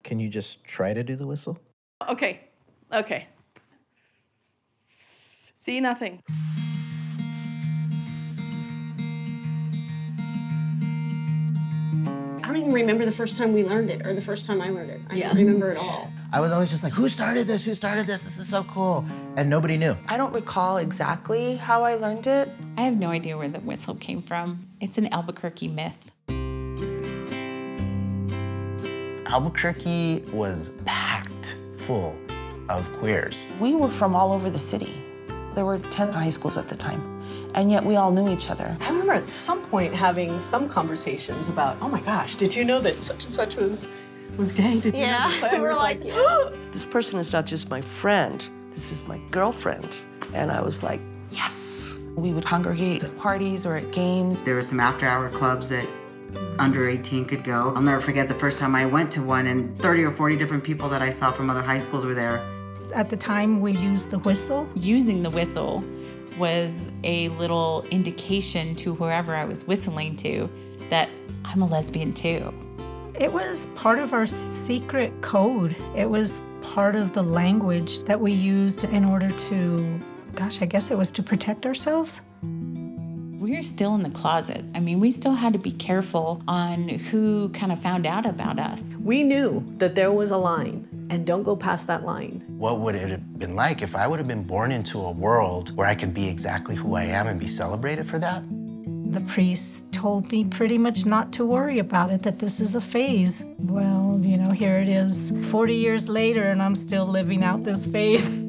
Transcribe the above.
Can you just try to do the whistle? Okay. Okay. See, nothing. I don't even remember the first time we learned it or the first time I learned it. I don't remember it all. I was always just like, who started this? Who started this? This is so cool. And nobody knew. I don't recall exactly how I learned it. I have no idea where the whistle came from. It's an Albuquerque myth. Albuquerque was packed full of queers. We were from all over the city. There were 10 high schools at the time, and yet we all knew each other. I remember at some point having some conversations about, oh my gosh, did you know that such and such was gay? Did you know this? we were like, This person is not just my friend, this is my girlfriend. And I was like, yes. We would congregate at parties or at games. There were some after-hour clubs that under 18 could go. I'll never forget the first time I went to one and 30 or 40 different people that I saw from other high schools were there. At the time, we used the whistle. Using the whistle was a little indication to whoever I was whistling to that I'm a lesbian too. It was part of our secret code. It was part of the language that we used in order to, gosh, I guess it was to protect ourselves. We were still in the closet. I mean, we still had to be careful on who kind of found out about us. We knew that there was a line, and don't go past that line. What would it have been like if I would have been born into a world where I could be exactly who I am and be celebrated for that? The priest told me pretty much not to worry about it, that this is a phase. Well, you know, here it is 40 years later, and I'm still living out this phase.